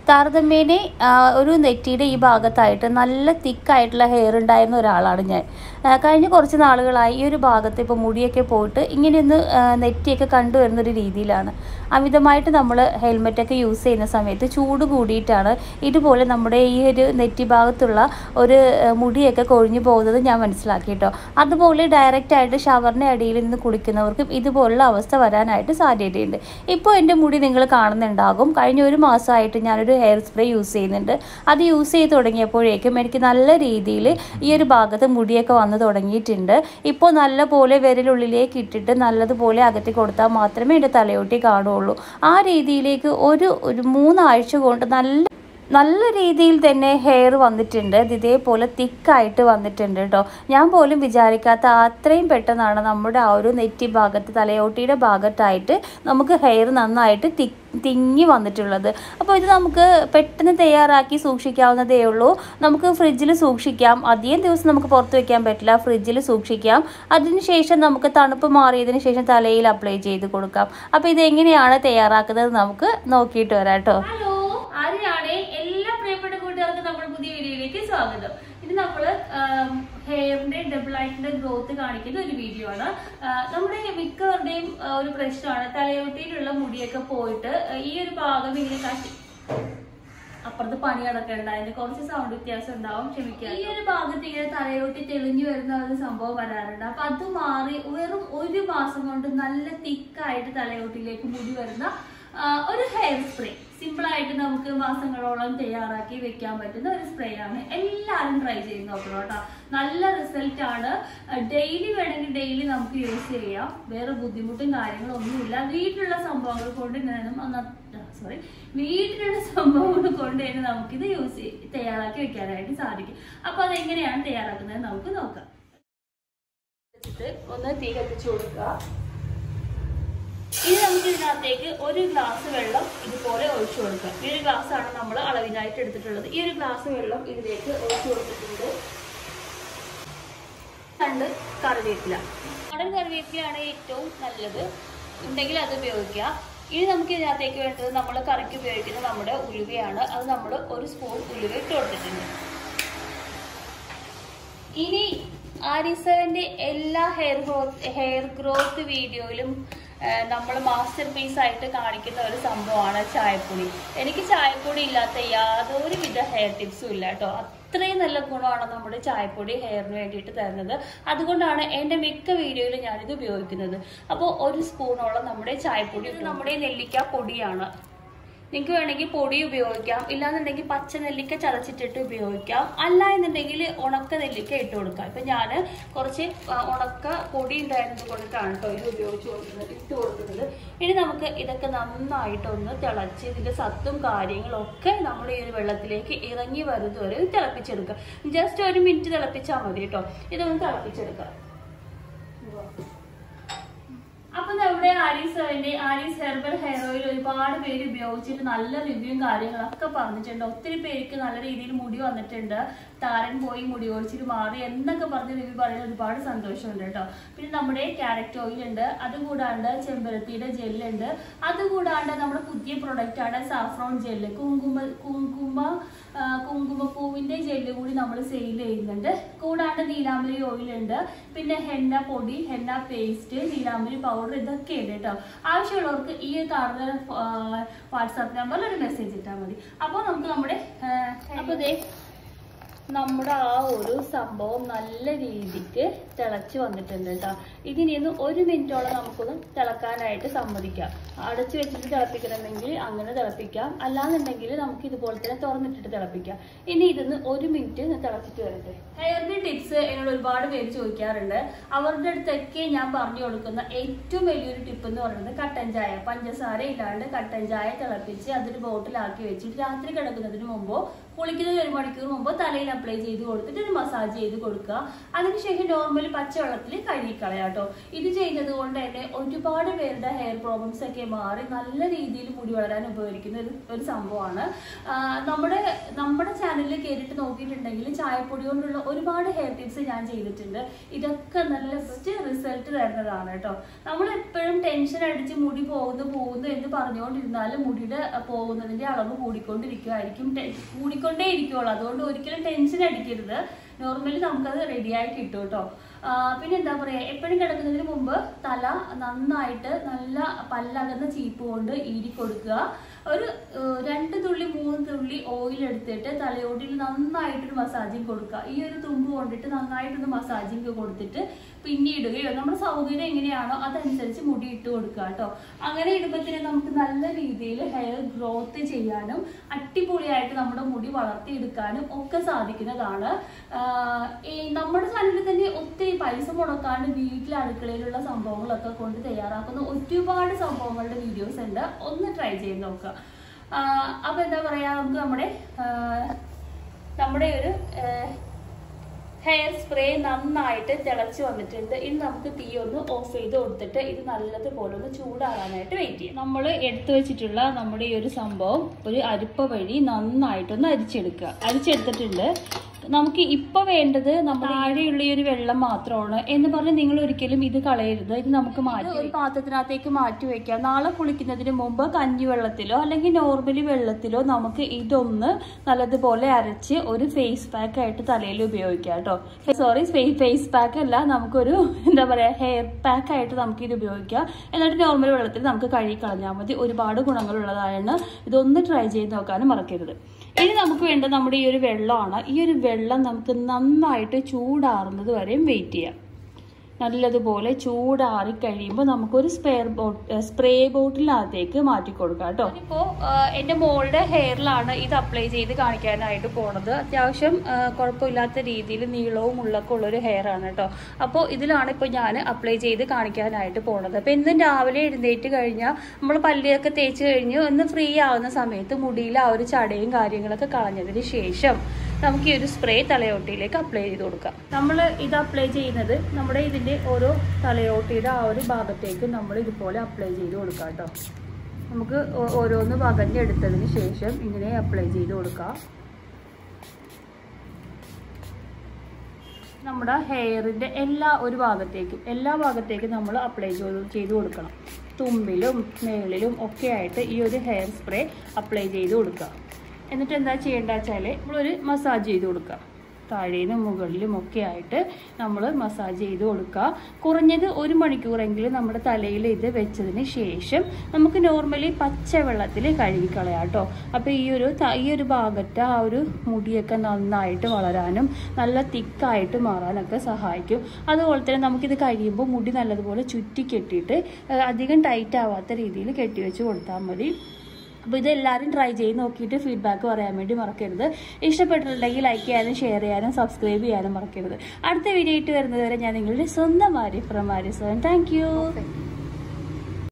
താരതമ്യേന ഒരു നെറ്റിയുടെ ഈ ഭാഗത്തായിട്ട് നല്ല തിക്കായിട്ടുള്ള ഹെയർ ഉണ്ടായിരുന്ന ഒരാളാണ് ഞാൻ. കഴിഞ്ഞ കുറച്ച് നാളുകളായി ഈ ഒരു ഭാഗത്ത് ഇപ്പോൾ മുടിയൊക്കെ പോയിട്ട് ഇങ്ങനെയൊന്ന് നെറ്റിയൊക്കെ കണ്ടുവരുന്നൊരു രീതിയിലാണ്. അമിതമായിട്ട് നമ്മൾ ഹെൽമെറ്റൊക്കെ യൂസ് ചെയ്യുന്ന സമയത്ത് ചൂട് കൂടിയിട്ടാണ് ഇതുപോലെ നമ്മുടെ ഈ ഒരു നെറ്റി ഭാഗത്തുള്ള ഒരു മുടിയൊക്കെ കൊഴിഞ്ഞു പോകുന്നത് ഞാൻ മനസ്സിലാക്കി കേട്ടോ. അതുപോലെ ഡയറക്റ്റായിട്ട് ഷവറിൻ്റെ അടിയിൽ നിന്ന് കുളിക്കുന്നവർക്കും ഇതുപോലുള്ള അവസ്ഥ വരാനായിട്ട് സാധ്യതയുണ്ട്. ഇപ്പോൾ എൻ്റെ മുടി നിങ്ങൾ കാണുന്നുണ്ടാകും. കഴിഞ്ഞ ഒരു മാസമായിട്ട് ഞാനൊരു ഹെയർ സ്പ്രേ യൂസ് ചെയ്യുന്നുണ്ട്. അത് യൂസ് ചെയ്ത് തുടങ്ങിയപ്പോഴേക്കും എനിക്ക് നല്ല രീതിയിൽ ഈ ഒരു ഭാഗത്ത് മുടിയൊക്കെ വന്ന് തുടങ്ങിയിട്ടുണ്ട്. ഇപ്പോൾ നല്ല പോലെ വിരലുള്ളിലേക്ക് ഇട്ടിട്ട് നല്ലതുപോലെ അകറ്റി കൊടുത്താൽ മാത്രമേ എൻ്റെ തലയോട്ടി കാണുകയുള്ളൂ. ആ രീതിയിലേക്ക് ഒരു 3 ആഴ്ച കൊണ്ട് നല്ല രീതിയിൽ തന്നെ ഹെയർ വന്നിട്ടുണ്ട്. ഇതേപോലെ തിക്കായിട്ട് വന്നിട്ടുണ്ട് കേട്ടോ. ഞാൻ പോലും വിചാരിക്കാത്ത അത്രയും പെട്ടെന്നാണ് നമ്മുടെ ആ ഒരു നെറ്റി ഭാഗത്ത് തലയോട്ടിയുടെ ഭാഗത്തായിട്ട് നമുക്ക് ഹെയർ നന്നായിട്ട് തിങ്ങി വന്നിട്ടുള്ളത്. അപ്പോൾ ഇത് നമുക്ക് പെട്ടെന്ന് തയ്യാറാക്കി സൂക്ഷിക്കാവുന്നതേ ഉള്ളൂ. നമുക്ക് ഫ്രിഡ്ജിൽ സൂക്ഷിക്കാം. അധികം ദിവസം നമുക്ക് പുറത്ത് വയ്ക്കാൻ പറ്റില്ല. ഫ്രിഡ്ജിൽ സൂക്ഷിക്കാം. അതിനുശേഷം നമുക്ക് തണുപ്പ് മാറിയതിന് ശേഷം തലയിൽ അപ്ലൈ ചെയ്ത് കൊടുക്കാം. അപ്പോൾ ഇതെങ്ങനെയാണ് തയ്യാറാക്കുന്നത് നമുക്ക് നോക്കിയിട്ട് വരാം കേട്ടോ. ആരെയാണ് എല്ലാ പ്രിയപ്പെട്ട കൂട്ടുകാർക്ക് നമ്മുടെ പുതിയ വീഡിയോയിലേക്ക് സ്വാഗതം. ഇത് നമ്മള് ഹെയറിന്റെ ഡബിൾ ആയിട്ടുള്ള ഗ്രോത്ത് കാണിക്കുന്ന ഒരു വീഡിയോ ആണ്. നമ്മുടെ മിക്കവരുടെയും ഒരു പ്രശ്നമാണ് തലയോട്ടിയിലുള്ള മുടിയൊക്കെ പോയിട്ട് ഈ ഒരു ഭാഗം ഇങ്ങനെ കട്ടി അപ്പുറത്ത് പണി കിടക്കേണ്ട, അതിന് കുറച്ച് സൗണ്ട് വ്യത്യാസം ഉണ്ടാവും, ക്ഷമിക്കുക. ഈ ഒരു ഭാഗത്ത് ഇങ്ങനെ തലയോട്ടി തെളിഞ്ഞു വരുന്ന ഒരു സംഭവം വരാറുണ്ട്. അപ്പൊ അത് മാറി വെറും 1 മാസം കൊണ്ട് നല്ല തിക്കായിട്ട് തലയോട്ടിയിലേക്ക് മുടി വരുന്ന ഒരു ഹെയർ സ്പ്രേ സിമ്പിൾ ആയിട്ട് നമുക്ക് മാസങ്ങളോളം തയ്യാറാക്കി വെക്കാൻ പറ്റുന്ന ഒരു സ്പ്രേ ആണ്. എല്ലാവരും ട്രൈ ചെയ്ത് നോക്കണം കേട്ടോ. നല്ല റിസൾട്ട് ആണ്. ഡെയിലി വേണമെങ്കിൽ ഡെയിലി നമുക്ക് യൂസ് ചെയ്യാം. വേറെ ബുദ്ധിമുട്ടും കാര്യങ്ങളും ഒന്നുമില്ല. വീട്ടിലുള്ള സംഭവങ്ങൾ കൊണ്ട് തന്നെ നമുക്കിത് തയ്യാറാക്കി വെക്കാനായിട്ട് സാധിക്കും. അപ്പൊ അതെങ്ങനെയാണ് തയ്യാറാക്കുന്നത് നമുക്ക് നോക്കാം. ഒന്ന് തീ കത്തിച്ചു കൊടുക്കുക. ഇനി നമുക്ക് ഇതിനകത്തേക്ക് 1 ഗ്ലാസ് വെള്ളം ഇതുപോലെ ഒഴിച്ചു കൊടുക്കാം. ഈ ഒരു ഗ്ലാസ് ആണ് നമ്മൾ അളവിനായിട്ട് എടുത്തിട്ടുള്ളത്. ഈ ഒരു ഗ്ലാസ് വെള്ളം ഇതിലേക്ക് ഒഴിച്ചു കൊടുത്തിട്ടുണ്ട്. 2 കറിവേപ്പില. നാടൻ കറിവേപ്പിലയാണ് ഏറ്റവും നല്ലത്, ഉണ്ടെങ്കിൽ അത് ഉപയോഗിക്കുക. ഇനി നമുക്ക് ഇതിനകത്തേക്ക് വേണ്ടത് നമ്മൾ കറിക്ക് ഉപയോഗിക്കുന്ന നമ്മുടെ ഉലുവയാണ്. അത് നമ്മൾ 1 സ്പൂൺ ഉലുവ ഇട്ട് കൊടുത്തിട്ടുണ്ട്. ഇനി aarisheavenന്റെ എല്ലാ ഹെയർ ഗ്രോത്ത് വീഡിയോയിലും നമ്മൾ മാസ്റ്റർ പീസ് ആയിട്ട് കാണിക്കുന്ന ഒരു സംഭവമാണ് ചായപ്പൊടി. എനിക്ക് ചായപ്പൊടി ഇല്ലാത്ത യാതൊരുവിധ ഹെയർ ടിപ്സും ഇല്ല കേട്ടോ. അത്രയും നല്ല ഗുണമാണ് നമ്മുടെ ചായപ്പൊടി ഹെയറിന് വേണ്ടിയിട്ട് തരുന്നത്. അതുകൊണ്ടാണ് എൻ്റെ മിക്ക വീഡിയോയിലും ഞാനിത് ഉപയോഗിക്കുന്നത്. അപ്പോൾ 1 സ്പൂണോളം നമ്മുടെ ചായപ്പൊടി, നമ്മുടെ നെല്ലിക്ക പൊടിയാണ്. നിങ്ങൾക്ക് വേണമെങ്കിൽ പൊടി ഉപയോഗിക്കാം, ഇല്ലാന്നുണ്ടെങ്കിൽ പച്ച നെല്ലിക്ക ചതച്ചിട്ടിട്ട് ഉപയോഗിക്കാം, അല്ല എന്നുണ്ടെങ്കിൽ ഉണക്ക നെല്ലിക്ക ഇട്ട് കൊടുക്കാം. ഇപ്പം ഞാൻ കുറച്ച് ഉണക്ക പൊടി ഉണ്ടായിരുന്നത് കൊണ്ടിട്ടാണ് കേട്ടോ ഇത് ഇട്ട് കൊടുക്കുന്നത്. ഇനി നമുക്ക് ഇതൊക്കെ നന്നായിട്ടൊന്ന് തിളച്ച് ഇതിൻ്റെ സത്തും കാര്യങ്ങളൊക്കെ നമ്മൾ ഈ ഒരു വെള്ളത്തിലേക്ക് ഇറങ്ങി വരുന്നവരെ തിളപ്പിച്ചെടുക്കാം. ജസ്റ്റ് 1 മിനിറ്റ് തിളപ്പിച്ചാൽ മതി കേട്ടോ. ഇതൊന്ന് തിളപ്പിച്ചെടുക്കാം. അപ്പൊ നമ്മുടെ ആരീസ് ഹെർബൽ ഹെയർ ഓയിൽ ഒരുപാട് പേര് ഉപയോഗിച്ചിട്ട് നല്ല റിവ്യൂവും കാര്യങ്ങളൊക്കെ പറഞ്ഞിട്ടുണ്ട്. ഒത്തിരി പേർക്ക് നല്ല രീതിയിൽ മുടി വന്നിട്ടുണ്ട്, താരൻ പോയി മുടി ഒളിച്ചിട്ട് മാറി എന്നൊക്കെ പറഞ്ഞ് റിവ്യൂ പറയുന്നത് ഒരുപാട് സന്തോഷമുണ്ട് കേട്ടോ. പിന്നെ നമ്മുടെ ക്യാരറ്റ് ഓയിൽ ഉണ്ട്, അതുകൂടാണ്ട് ചെമ്പരത്തിയുടെ ജെല്ലുണ്ട്, അതുകൂടാണ്ട് നമ്മുടെ പുതിയ പ്രൊഡക്റ്റ് ആണ് സാഫ്രോൺ ജെല്ല്, കുങ്കുമപ്പൂവിന്റെ ജെല്ല് കൂടി നമ്മൾ സെയിൽ ചെയ്യുന്നുണ്ട്. കൂടാണ്ട് നീലാമ്പരി ഓയിൽ ഉണ്ട്, പിന്നെ ഹെന്ന പൊടി, ഹെന്ന പേസ്റ്റ്, നീലാമ്പരി പൗഡർ, ഇതൊക്കെ ഉണ്ട് കേട്ടോ. ആവശ്യമുള്ളവർക്ക് ഈ കാണുന്ന വാട്സാപ്പ് നമ്പറിൽ ഒരു മെസ്സേജ് ഇട്ടാൽ മതി. അപ്പോൾ നമുക്ക് നമ്മുടെ ആ ഒരു സംഭവം നല്ല രീതിക്ക് തിളച്ച് വന്നിട്ടുണ്ട് കേട്ടോ. ഇതിനൊന്ന് 1 മിനിറ്റോളം നമുക്കൊന്ന് തിളക്കാനായിട്ട് സമ്മതിക്കാം. അടച്ചു വെച്ചിട്ട് തിളപ്പിക്കണമെങ്കിൽ അങ്ങനെ തിളപ്പിക്കാം, അല്ലാന്നുണ്ടെങ്കിൽ നമുക്ക് ഇതുപോലെ തന്നെ തുറന്നിട്ടിട്ട് തിളപ്പിക്കാം. ഇനി ഇതൊന്ന് 1 മിനിറ്റ് തിളച്ചിട്ട് വരട്ടെ. ഹെയറിന്റെ ടിപ്സ് എന്നോട് ഒരുപാട് പേര് ചോദിക്കാറുണ്ട്. അവരുടെ അടുത്തൊക്കെ ഞാൻ പറഞ്ഞു കൊടുക്കുന്ന ഏറ്റവും വലിയൊരു ടിപ്പ് എന്ന് പറയുന്നത് കട്ടൻ ചായ, പഞ്ചസാര ഇല്ലാണ്ട് കട്ടൻ ചായ തിളപ്പിച്ച് അതൊരു ബോട്ടിലാക്കി വെച്ചിട്ട് രാത്രി കിടക്കുന്നതിന് മുമ്പോ കുളിക്കുന്നതിന് 1 മണിക്കൂർ മുമ്പ് തലയിൽ അപ്ലൈ ചെയ്ത് കൊടുത്തിട്ട് ഒരു മസാജ് ചെയ്ത് കൊടുക്കുക. അതിനുശേഷം നോർമലി പച്ചവെള്ളത്തിൽ കഴുകിക്കളയാട്ടോ. ഇത് ചെയ്യുന്നത് കൊണ്ട് തന്നെ ഒരുപാട് പേരുടെ ഹെയർ പ്രോബ്ലംസ് ഒക്കെ മാറി നല്ല രീതിയിൽ മുടി വളരാൻ ഉപകരിക്കുന്ന ഒരു സംഭവമാണ്. നമ്മുടെ ചാനലിൽ കയറിയിട്ട് നോക്കിയിട്ടുണ്ടെങ്കിൽ ചായപ്പൊടി കൊണ്ടുള്ള ഒരുപാട് ഹെയർ ടിപ്സ് ഞാൻ ചെയ്തിട്ടുണ്ട്. ഇതൊക്കെ നല്ല ബെസ്റ്റ് റിസൾട്ട് തരുന്നതാണ് കേട്ടോ. നമ്മൾ എപ്പോഴും ടെൻഷൻ അടിച്ച് മുടി പോകുന്നു എന്ന് പറഞ്ഞുകൊണ്ടിരുന്നാലും മുടിയുടെ പോകുന്നതിന്റെ അളവ് കൂടിക്കൊണ്ടേ ഇരിക്കുള്ളൂ. അതുകൊണ്ട് ഒരിക്കലും ടെൻഷൻ അടിക്കരുത്. നോർമലി നമുക്കത് റെഡിയായി കിട്ടും കേട്ടോ. പിന്നെ എന്താ പറയാ, എപ്പോഴും കിടക്കുന്നതിന് മുമ്പ് തല നന്നായിട്ട് നല്ല പല്ലകന്ന ചീപ്പ് കൊണ്ട് ഈരി കൊടുക്കുക. ഒരു 2 തുള്ളി 3 തുള്ളി ഓയിൽ എടുത്തിട്ട് തലയോട്ടിൽ നന്നായിട്ടൊരു മസാജിങ് കൊടുക്കുക. ഈ ഒരു തുമ്പ് കൊണ്ടിട്ട് നന്നായിട്ടൊന്ന് മസാജിങ് കൊടുത്തിട്ട് പിന്നെ ഇടുകയോ നമ്മുടെ സൗകര്യം എങ്ങനെയാണോ അതനുസരിച്ച് മുടി ഇട്ട് കൊടുക്കുക കേട്ടോ. അങ്ങനെ ഇടുമ്പത്തിന് നമുക്ക് നല്ല രീതിയിൽ ഹെയർ ഗ്രോത്ത് ചെയ്യാനും അടിപൊളിയായിട്ട് നമ്മുടെ മുടി വളർത്തിയെടുക്കാനും ഒക്കെ സാധിക്കുന്നതാണ്. നമ്മുടെ ചാനലിൽ തന്നെ ഒത്തിരി പൈസ മുടക്കാണ്ട് വീട്ടിലെ അടുക്കളയിലുള്ള സംഭവങ്ങളൊക്കെ കൊണ്ട് തയ്യാറാക്കുന്ന ഒരുപാട് സംഭവങ്ങളുടെ വീഡിയോസ് ഉണ്ട്. ഒന്ന് ട്രൈ ചെയ്ത് നോക്കുക. അപ്പൊ എന്താ പറയാ, നമുക്ക് നമ്മുടെ ഒരു ഹെയർ സ്പ്രേ നന്നായിട്ട് തിളച്ച് വന്നിട്ടുണ്ട്. ഇനി നമുക്ക് തീ ഒന്ന് ഓഫ് ചെയ്ത് കൊടുത്തിട്ട് ഇത് നല്ലതുപോലെ ഒന്ന് ചൂടാകാനായിട്ട് വെയിറ്റ് ചെയ്യാം. നമ്മൾ എടുത്തു വെച്ചിട്ടുള്ള നമ്മുടെ ഈ ഒരു സംഭവം ഒരു അരിപ്പ വഴി നന്നായിട്ടൊന്ന് അരിച്ചെടുത്തിട്ടുണ്ട്. നമുക്ക് ഇപ്പൊ വേണ്ടത് നമ്മുടെ താഴെയുള്ള ഈ ഒരു വെള്ളം മാത്രമാണ് എന്ന് പറഞ്ഞ് നിങ്ങൾ ഒരിക്കലും ഇത് കളയരുത്. ഇത് നമുക്ക് മാറ്റി ഒരു പാത്രത്തിനകത്തേക്ക് മാറ്റി വെക്കാം. നാളെ കുളിക്കുന്നതിന് മുമ്പ് കഞ്ഞിവെള്ളത്തിലോ അല്ലെങ്കിൽ നോർമലി വെള്ളത്തിലോ നമുക്ക് ഇതൊന്ന് നല്ലതുപോലെ അരച്ച് ഒരു ഫേസ് പാക്ക് ആയിട്ട് തലയിൽ ഉപയോഗിക്കാം കേട്ടോ. ഫേസ് പാക്ക് അല്ല, നമുക്കൊരു എന്താ പറയാ ഹെയർ പാക്ക് ആയിട്ട് നമുക്ക് ഇത് ഉപയോഗിക്കാം. എന്നിട്ട് നോർമൽ വെള്ളത്തിൽ നമുക്ക് കഴുകി കളഞ്ഞാൽ മതി. ഒരുപാട് ഗുണങ്ങളുള്ളതാണ്. ഇതൊന്ന് ട്രൈ ചെയ്ത് നോക്കാനും മറക്കരുത്. ഇനി നമുക്ക് വേണ്ടത് നമ്മുടെ ഈ ഒരു വെള്ളമാണ്. ഈ ഒരു വെള്ളം നമുക്ക് നന്നായിട്ട് ചൂടാറുന്നത് വരെയും വെയിറ്റ് ചെയ്യാം. നല്ലതുപോലെ ചൂടാറി കഴിയുമ്പോൾ നമുക്കൊരു സ്പ്രേ ബോട്ടിലിനകത്തേക്ക് മാറ്റി കൊടുക്കാം കേട്ടോ. ഇപ്പോൾ എൻ്റെ മോളുടെ ഹെയറിലാണ് ഇത് അപ്ലൈ ചെയ്ത് കാണിക്കാനായിട്ട് പോണത്. അത്യാവശ്യം കുഴപ്പമില്ലാത്ത രീതിയിൽ നീളവും ഉള്ളൊക്കെ ഉള്ളൊരു ഹെയർ ആണ് കേട്ടോ. അപ്പോൾ ഇതിലാണ് ഇപ്പോൾ ഞാൻ അപ്ലൈ ചെയ്ത് കാണിക്കാനായിട്ട് പോണത്. അപ്പോൾ എന്നും രാവിലെ എഴുന്നേറ്റ് കഴിഞ്ഞാൽ നമ്മൾ പല്ലൊക്കെ തേച്ച് കഴിഞ്ഞ് ഒന്ന് ഫ്രീ ആവുന്ന സമയത്ത് മുടിയിൽ ആ ഒരു ചടയും കാര്യങ്ങളൊക്കെ കളഞ്ഞതിന് ശേഷം നമുക്ക് ഈ ഒരു സ്പ്രേ തലയോട്ടിയിലേക്ക് അപ്ലൈ ചെയ്ത് കൊടുക്കാം. നമ്മൾ ഇത് അപ്ലൈ ചെയ്യുന്നത് നമ്മുടെ ഇതിൻ്റെ ഓരോ തലയോട്ടിയുടെ ആ ഒരു ഭാഗത്തേക്ക് നമ്മൾ ഇതുപോലെ അപ്ലൈ ചെയ്ത് കൊടുക്കാം കേട്ടോ. നമുക്ക് ഓരോന്ന് വകഞ്ഞെടുത്തതിന് ശേഷം ഇങ്ങനെ അപ്ലൈ ചെയ്ത് കൊടുക്കാം. നമ്മുടെ ഹെയറിൻ്റെ എല്ലാ ഭാഗത്തേക്കും നമ്മൾ അപ്ലൈ ചെയ്ത് കൊടുക്കണം. തുമ്പിലും മേളിലും ഒക്കെ ആയിട്ട് ഈ ഒരു ഹെയർ സ്പ്രേ അപ്ലൈ ചെയ്ത് കൊടുക്കുക. എന്നിട്ട് എന്താ ചെയ്യേണ്ടത് വെച്ചാൽ നമ്മളൊരു മസാജ് ചെയ്ത് കൊടുക്കുക. താഴേനും മുകളിലും ഒക്കെ ആയിട്ട് നമ്മൾ മസാജ് ചെയ്ത് കൊടുക്കുക. കുറഞ്ഞത് 1 മണിക്കൂറെങ്കിലും നമ്മുടെ തലയിൽ ഇത് വെച്ചതിന് ശേഷം നമുക്ക് നോർമലി പച്ചവെള്ളത്തിൽ കഴുകിക്കളയാം കേട്ടോ. അപ്പോൾ ഈ ഒരു ഭാഗത്ത് ആ ഒരു മുടിയൊക്കെ നന്നായിട്ട് വളരാനും നല്ല തിക്കായിട്ട് മാറാനൊക്കെ സഹായിക്കും. അതുപോലെ തന്നെ നമുക്കിത് കഴിയുമ്പോൾ മുടി നല്ലതുപോലെ ചുറ്റി കെട്ടിയിട്ട് അധികം ടൈറ്റ് ആവാത്ത രീതിയിൽ കെട്ടിവെച്ച് കൊടുത്താൽ മതി. അപ്പോൾ ഇതെല്ലാവരും ട്രൈ ചെയ്ത് നോക്കിയിട്ട് ഫീഡ്ബാക്ക് പറയാൻ വേണ്ടി മറക്കരുത്. ഇഷ്ടപ്പെട്ടിട്ടുണ്ടെങ്കിൽ ലൈക്ക് ചെയ്യാനും ഷെയർ ചെയ്യാനും സബ്സ്ക്രൈബ് ചെയ്യാനും മറക്കരുത്. അടുത്ത വീഡിയോ ആയിട്ട് വരുന്നത് വരെ ഞാൻ നിങ്ങളുടെ സ്വന്തം Aari from aarisheaven. Thank U.